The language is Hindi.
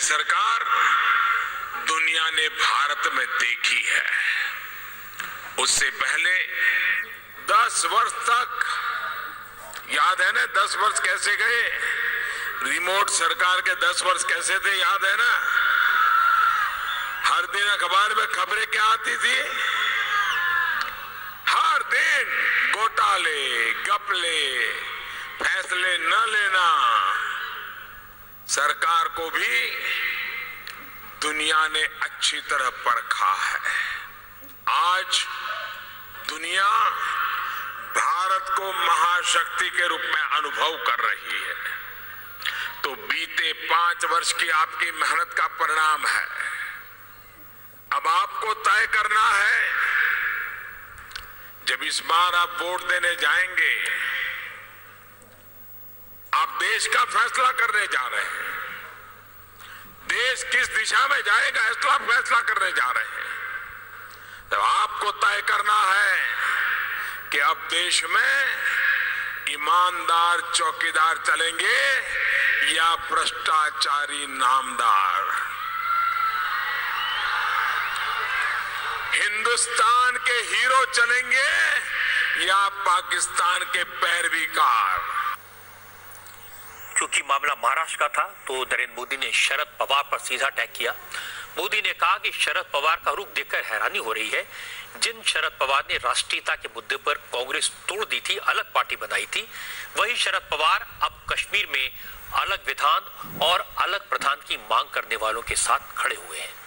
सरकार दुनिया ने भारत में देखी है। उससे पहले 10 वर्ष तक, याद है ना 10 वर्ष कैसे गए? रिमोट सरकार के 10 वर्ष कैसे थे, याद है ना? हर दिन अखबार में खबरें क्या आती थी? हर दिन घोटाले, घपले, फैसले न लेना। सरकार को भी दुनिया ने अच्छी तरह परखा है। आज दुनिया भारत को महाशक्ति के रूप में अनुभव कर रही है। तो बीते 5 वर्ष की आपकी मेहनत का परिणाम है। अब आपको तय करना है, जब इस बार आप वोट देने जाएंगे, आप देश का फैसला करने जा रहे हैं। देश किस दिशा में जाएगा इसका फैसला करने जा रहे हैं। तो आपको तय करना है कि अब देश में ईमानदार चौकीदार चलेंगे या भ्रष्टाचारी नामदार। हिंदुस्तान के हीरो चलेंगे या पाकिस्तान के पैरवीकार। क्योंकि मामला महाराष्ट्र का था तो नरेंद्र मोदी ने शरद पवार पर सीधा अटैक किया। मोदी ने कहा कि शरद पवार का रुख देखकर हैरानी हो रही है। जिन शरद पवार ने राष्ट्रीयता के मुद्दे पर कांग्रेस तोड़ दी थी, अलग पार्टी बनाई थी, वही शरद पवार अब कश्मीर में अलग विधान और अलग प्रधान की मांग करने वालों के साथ खड़े हुए हैं।